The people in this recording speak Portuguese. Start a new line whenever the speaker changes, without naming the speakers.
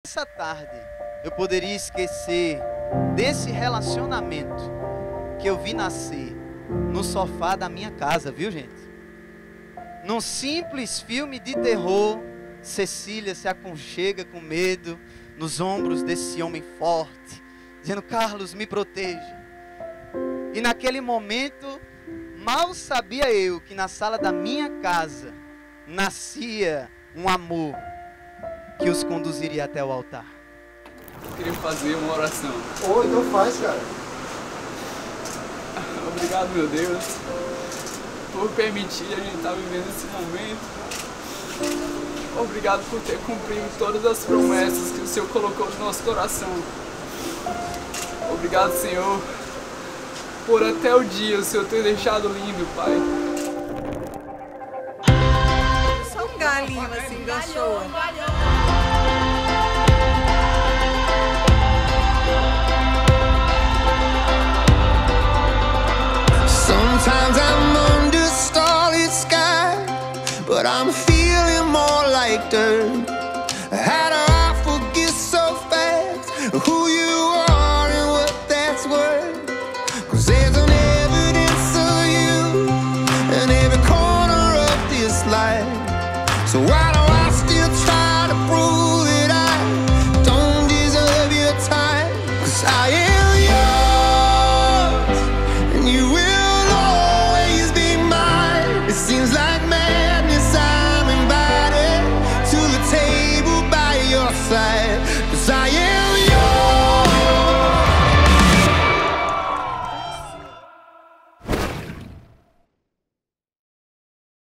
Essa tarde eu poderia esquecer desse relacionamento que eu vi nascer no sofá da minha casa, viu, gente? Num simples filme de terror, Cecília se aconchega com medo nos ombros desse homem forte, dizendo: Carlos, me proteja. E naquele momento, mal sabia eu que na sala da minha casa nascia um amor que os conduziria até o altar.
Eu queria fazer uma oração.
Oh, então faz, cara.
Obrigado, meu Deus, por permitir a gente estar vivendo esse momento. Obrigado por ter cumprido todas as promessas que o Senhor colocou no nosso coração. Obrigado, Senhor, por até o dia o Senhor ter deixado lindo, Pai.
Só um galinho assim, gostou.
Sometimes I'm under starlit sky, but I'm feeling more like dirt.